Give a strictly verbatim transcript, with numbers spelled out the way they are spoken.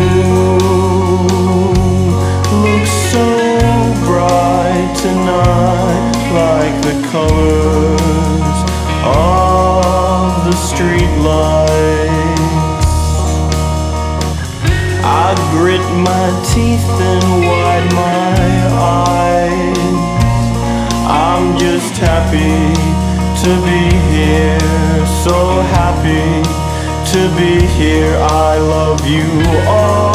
looks so bright tonight, like the colors of the streetlights. I grit my teeth and wide my eyes. I'm just happy to be here, so happy to be here. I love you all.